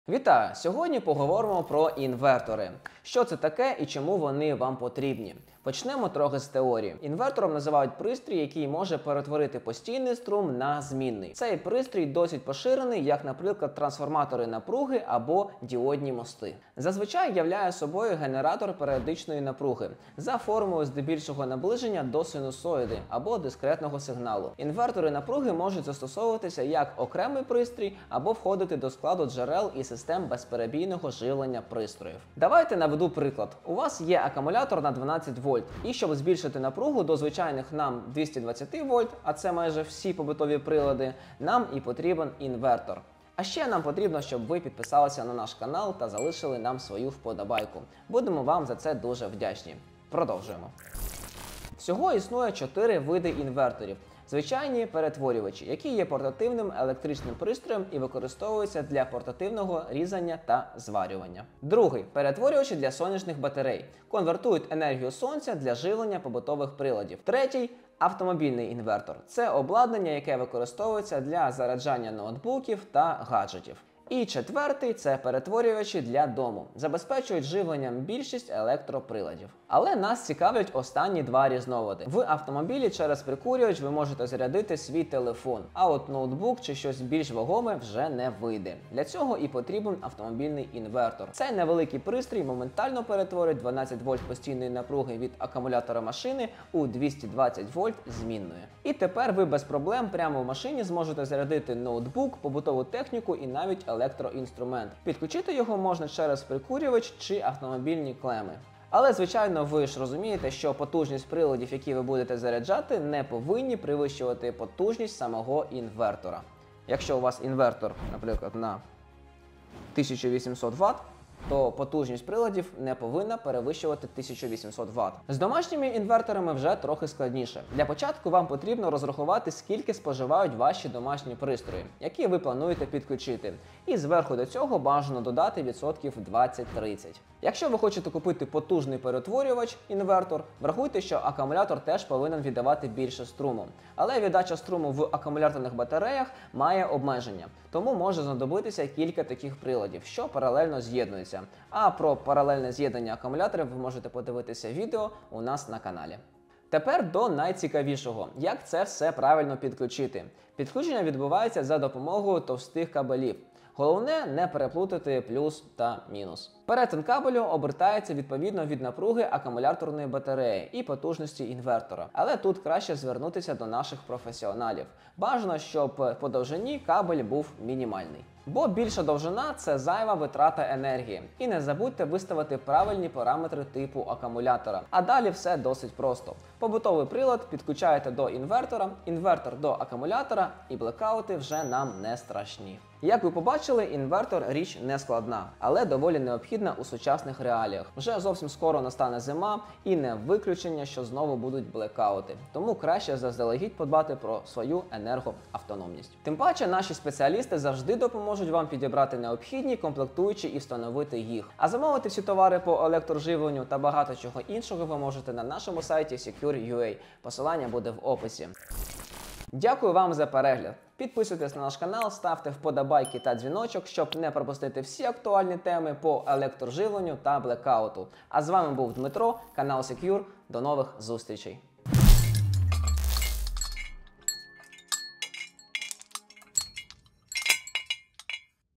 Вітаю! Сьогодні поговоримо про інвертори. Що це таке і чому вони вам потрібні? Почнемо трохи з теорії. Інвертором називають пристрій, який може перетворити постійний струм на змінний. Цей пристрій досить поширений, як, наприклад, трансформатори напруги або діодні мости. Зазвичай являє собою генератор періодичної напруги за формою здебільшого наближення до синусоїди або дискретного сигналу. Інвертори напруги можуть застосовуватися як окремий пристрій або входити до складу джерел і систем безперебійного живлення пристроїв. Давайте наведу приклад. У вас є акумулятор на 12 вольт. І щоб збільшити напругу до звичайних нам 220 вольт, а це майже всі побутові прилади, нам і потрібен інвертор. А ще нам потрібно, щоб ви підписалися на наш канал та залишили нам свою вподобайку. Будемо вам за це дуже вдячні. Продовжуємо. Всього існує 4 види інверторів. Звичайні перетворювачі, які є портативним електричним пристроєм і використовуються для портативного різання та зварювання. Другий – перетворювачі для сонячних батарей. Конвертують енергію сонця для живлення побутових приладів. Третій – автомобільний інвертор. Це обладнання, яке використовується для заряджання ноутбуків та гаджетів. І четвертий – це перетворювачі для дому. Забезпечують живленням більшість електроприладів. Але нас цікавлять останні два різновиди. В автомобілі через прикурювач ви можете зарядити свій телефон, а от ноутбук чи щось більш вагоме вже не вийде. Для цього і потрібен автомобільний інвертор. Цей невеликий пристрій моментально перетворить 12 вольт постійної напруги від акумулятора машини у 220 вольт змінної. І тепер ви без проблем прямо в машині зможете зарядити ноутбук, побутову техніку і навіть електроінструмент. Підключити його можна через прикурювач чи автомобільні клеми. Але, звичайно, ви ж розумієте, що потужність приладів, які ви будете заряджати, не повинні перевищувати потужність самого інвертора. Якщо у вас інвертор, наприклад, на 1800 Вт, то потужність приладів не повинна перевищувати 1800 Вт. З домашніми інверторами вже трохи складніше. Для початку вам потрібно розрахувати, скільки споживають ваші домашні пристрої, які ви плануєте підключити. І зверху до цього бажано додати відсотків 20-30. Якщо ви хочете купити потужний перетворювач, інвертор, врахуйте, що акумулятор теж повинен віддавати більше струму. Але віддача струму в акумуляторних батареях має обмеження, тому може знадобитися кілька таких приладів, що паралельно з'єднуються. А про паралельне з'єднання акумуляторів ви можете подивитися відео у нас на каналі. Тепер до найцікавішого – як це все правильно підключити. Підключення відбувається за допомогою товстих кабелів. Головне не переплутати плюс та мінус. Перетин кабелю обертається відповідно від напруги акумуляторної батареї і потужності інвертора. Але тут краще звернутися до наших професіоналів. Бажано, щоб по довжині кабель був мінімальний. Бо більша довжина – це зайва витрата енергії. І не забудьте виставити правильні параметри типу акумулятора. А далі все досить просто. Побутовий прилад підключаєте до інвертора, інвертор до акумулятора, і блекаути вже нам не страшні. Як ви побачили, інвертор – річ не складна, але доволі необхідна у сучасних реаліях. Вже зовсім скоро настане зима і не виключення, що знову будуть блекаути. Тому краще заздалегідь подбати про свою енергоавтономність. Тим паче наші спеціалісти завжди допоможуть вам підібрати необхідні комплектуючі і встановити їх. А замовити всі товари по електроживленню та багато чого іншого ви можете на нашому сайті Secure.ua. Посилання буде в описі. Дякую вам за перегляд. Підписуйтесь на наш канал, ставте вподобайки та дзвіночок, щоб не пропустити всі актуальні теми по електроживленню та блекауту. А з вами був Дмитро, канал Secure. До нових зустрічей!